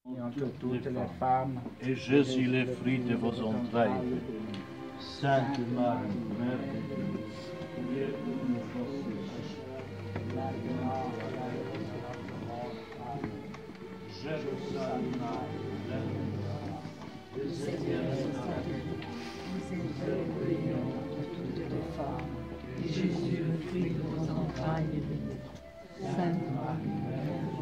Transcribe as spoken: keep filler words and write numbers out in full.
et entre toutes les femmes, et Jésus, le fruit de vos entrailles. Sainte Marie, Mère de Dieu, priez pour nous pécheurs, maintenant et à l'heure de notre mort. Amen. Je vous salue Marie, pleine de grâce, le Seigneur est avec vous. Vous êtes bénie entre toutes les femmes, et Jésus, le fruit de vos entrailles, est béni. Sainte Marie, Mère de Dieu,